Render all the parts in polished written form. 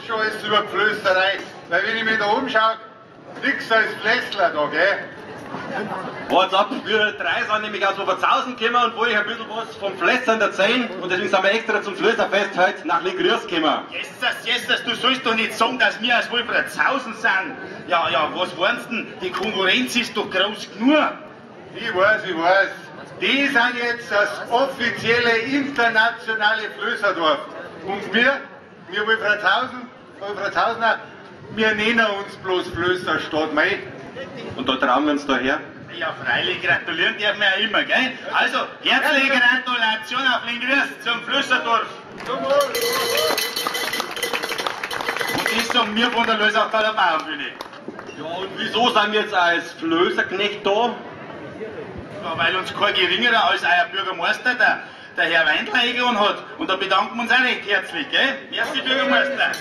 schon alles über die Flößerei. Weil wenn ich mich da umschaue, nix als Flässler da, gell? What's up? Wir drei sind nämlich aus Oberzhausen gekommen und wollen euch ein bisschen was vom Flößern erzählen. Und deswegen sind wir extra zum Flößerfest heute nach Lingrüß gekommen. Jesus, du sollst doch nicht sagen, dass wir aus Wolfratshausen sind. Ja, was waren's denn? Die Konkurrenz ist doch groß genug. Ich weiß. Die sind jetzt das offizielle internationale Flößerdorf. Und wir Wolfratshausener, wir nennen uns bloß Flößerstadt, mei. Und da trauen wir uns daher. Ja, freilich, gratulieren dürfen wir ja immer, gell? Also, herzliche Gratulation auf Lingrüß zum Flößerdorf. Und das sagen wir von der Lösachtaler Bauernbühne. Ja, und wieso sind wir jetzt als Flößerknecht da? Ja, weil uns kein geringerer als euer Bürgermeister, der Herr Weindler, eingeladen hat. Und da bedanken wir uns auch recht herzlich, gell? Merci, Bürgermeister.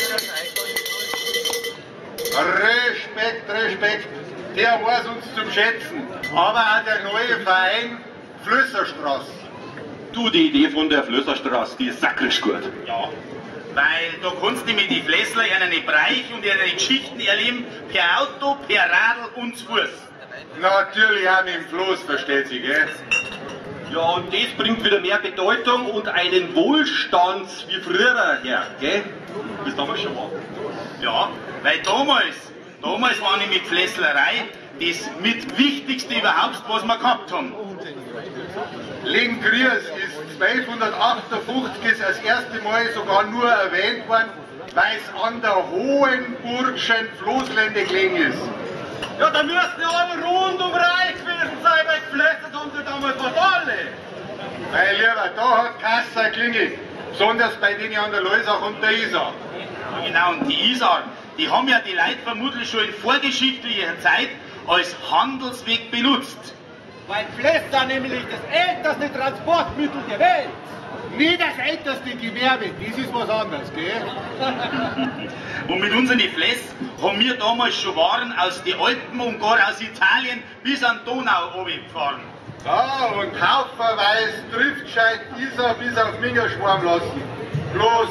Respekt. Der weiß uns zum Schätzen. Aber auch der neue Verein Flößerstraße. Du, die Idee von der Flößerstraße, die ist sakrisch gut. Ja, weil da kannst du mit den Flässler eine Bereich und eine Geschichten erleben, per Auto, per Radl und zu Fuß. Natürlich auch mit dem Floß, versteht sich, gell? Ja, und das bringt wieder mehr Bedeutung und einen Wohlstand wie früher her, gell? Bis damals schon war. Ja, weil damals war nämlich mit Flässlerei das mit Wichtigste überhaupt, was wir gehabt haben. Lingrüß ist 1258 das erste Mal sogar nur erwähnt worden, weil es an der Hohenburgschen Floßlände gelegen ist. Ja, da müssten ja alle rundum reich gewesen sein, weil geflättert haben sie damals fast alle. Mein Lieber, da hat Kassa klingelt, besonders bei denen an der Leusach und der Isar. Ja, genau, und die Isar, die haben ja die Leute vermutlich schon in vorgeschichtlicher Zeit als Handelsweg benutzt. Weil Flässern nämlich das älteste Transportmittel der Welt. Nie das älteste Gewerbe, das ist was anderes, gell? Und mit unseren Fläss haben wir damals schon Waren aus den Alpen und gar aus Italien bis an Donau runtergefahren. Ja, und haufenweise Driftscheid Isar bis auf Minger schwarm lassen. Bloß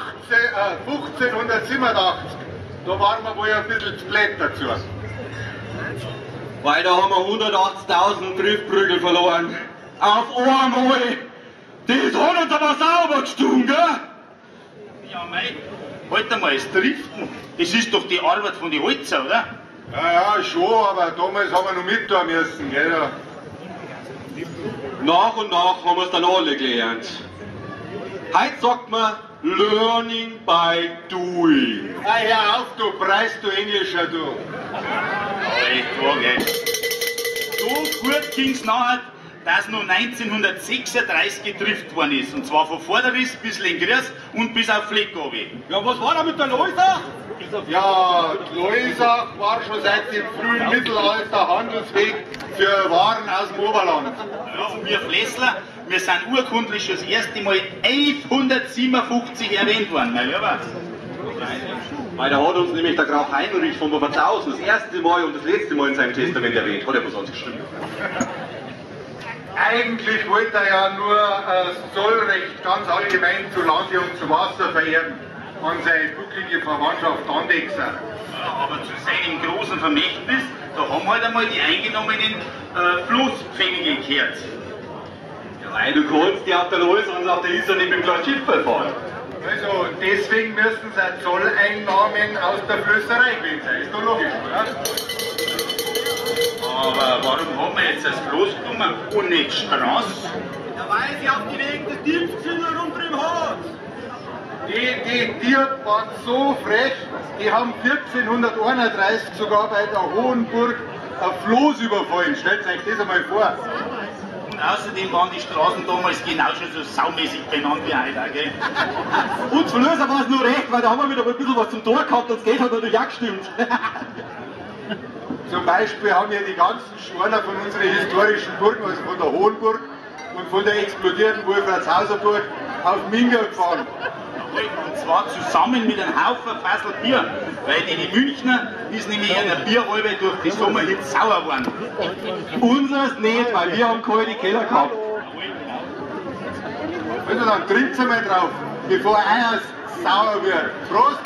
1587, da waren wir wohl ein bisschen zu blöd dazu. Weil da haben wir 180.000 Driftprügel verloren. Auf einmal. Das hat uns aber sauber gestohlen, gell? Ja, mei, halt einmal, das Driften, das ist doch die Arbeit von den Holzer, oder? Ja, schon, aber damals haben wir noch mit da müssen, gell? Nach und nach haben wir es dann alle gelernt. Heute sagt man Learning by Doing. Ah, hör auf, du preist du Englischer, du. So gut ging es nachher, dass noch 1936 getrifft worden ist. Und zwar von Vorderriss bis Lingrüß und bis auf Fleckow. Ja, was war da mit der Leusach? Ja, Leusach war schon seit dem frühen Mittelalter Handelsweg für Waren aus dem Oberland. Ja, und wir Flässler, wir sind urkundlich schon das erste Mal 1157 erwähnt worden, mein Lieber. Weil da hat uns nämlich der Graf Heinrich von Oberzhausen das erste Mal und das letzte Mal in seinem Testament erwähnt. Hat er was sonst gestimmt? Eigentlich wollte er ja nur das Zollrecht ganz allgemein zu Lande und zu Wasser vererben an seine bucklige Verwandtschaft Andechser. Ja, aber zu seinem großen Vermächtnis, da haben halt einmal die eingenommenen Floßpfennige gekehrt. Ja, weil du kannst die auf der Leusach und auf der Isar nicht mit dem kleinen Schiff fahren. Also deswegen müssen es Zolleinnahmen aus der Flößerei gewesen sein. Ist doch logisch, oder? Aber warum haben wir jetzt das Floß genommen und nicht Straße? Da weil sie auf die Wegen des Diebs sind runter im Haus. Die Dieb waren so frech, die haben 1431 sogar bei der Hohenburg ein Floß überfallen. Stellt euch das einmal vor. Und außerdem waren die Straßen damals genauso so saumäßig benannt wie heute, gell? Uns Flößer war es nur recht, weil da haben wir wieder ein bisschen was zum Tor gehabt und das Geld hat natürlich auch gestimmt. Zum Beispiel haben wir die ganzen Schwaner von unseren historischen Burgen, also von der Hohenburg und von der explodierten Wolfratshauser Burg, auf Minga gefahren. Und zwar zusammen mit einem Haufen Fassel Bier, weil die Münchner ist nämlich in der Bierhalbe durch die Sommerhit sauer geworden. Unseres nicht, weil wir haben kalte Keller gehabt. Also dann trinkt einmal drauf, bevor euer sauer wird. Prost!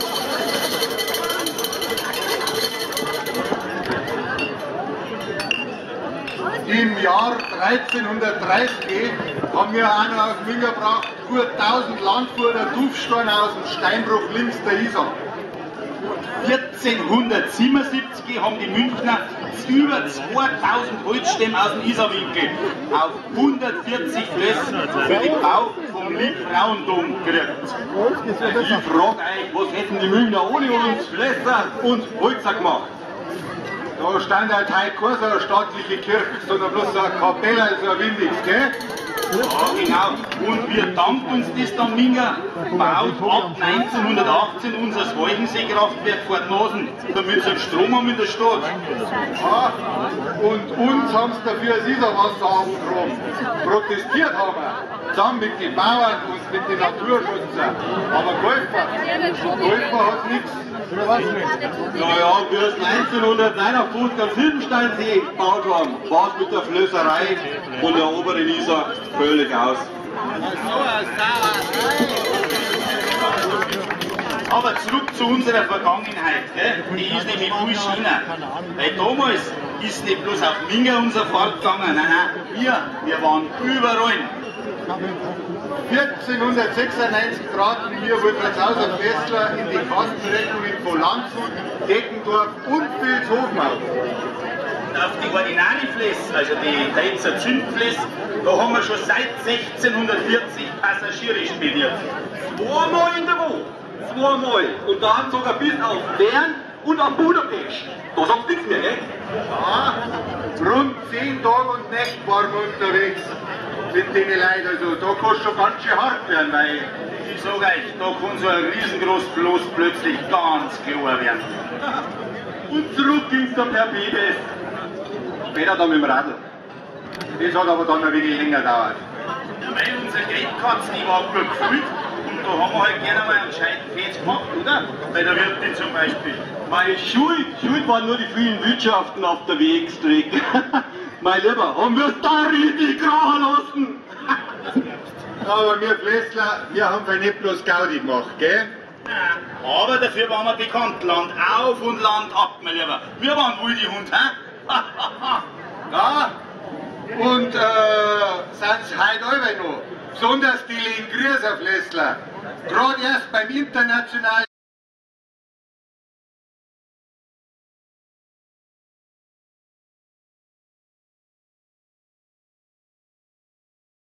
Im Jahr 1330 haben wir auch noch auf Minga gebracht, gut 1000 Landfuhrer Tuffsteine aus dem Steinbruch links der Isar. 1477 haben die Münchner über 2000 Holzstämme aus dem Isarwinkel auf 140 Flössen für den Bau vom Liebfrauendom gekriegt. Ich frage euch, was hätten die Münchner ohne uns Flösser und Holzer gemacht? Da stand halt heute keine so eine staatliche Kirche, sondern bloß so eine Kapelle, so ein windiges, gell? Ja, genau. Und wir danken uns das dann Minga baut ab 1918 unser Walchensee-Kraftwerk vor die Nasen, damit sie einen Strom haben in der Stadt. Ja, und uns haben sie dafür das Isarwasser abgegraben. Protestiert haben wir, zusammen mit den Bauern und mit den Naturschützern. Aber geholfen hat nichts. Naja, wie es 1959 am Silbensteinsee gebaut haben, war es mit der Flößerei von der oberen Isar völlig aus. Aber zurück zu unserer Vergangenheit, gell? Die ist nämlich viel schöner. Weil damals ist nicht bloß auf Minga unser Fahrt gegangen, nein, wir waren überall. 1496 traten wir Wolfratshauser Fessler in die Kastenrechnungen von Landshut, Deckendorf und Vilshofen auf. Auf die ordinare Fless, also die Deizer Zündfless, da haben wir schon seit 1640 Passagiere spediert. Zweimal in der Woche. Zweimal. Und dann sogar bis auf Bern und auf Budapest. Da sagst nichts mehr, gell? Ja, rund 10 Tage und Nächte waren wir unterwegs mit den Leuten. Also da kann es schon ganz schön hart werden, weil Ich sag euch, da kann so ein riesengroß Floß plötzlich ganz klar werden. Und zurück ging's dann per Bibes. Später dann mit dem Radl. das hat aber dann ein wenig länger gedauert. Ja, weil unsere Geldkatze, die war gut gefüllt und da haben wir halt gerne mal einen gescheiten Fetz gemacht, oder? Bei der Wirtin zum Beispiel. Meine Schuld waren nur die vielen Wirtschaften auf der Wegstrecke. Mein Lieber, haben wir es da richtig krachen lassen? Aber wir Flässler, wir haben ja nicht bloß Gaudi gemacht, gell? Ja, aber dafür waren wir bekannt. Land auf und Land ab, mein Lieber. Wir waren wohl die Hund, hä? Ja, und sind es heute alle noch. Besonders die Lingrieser Flässler. Gerade erst beim internationalen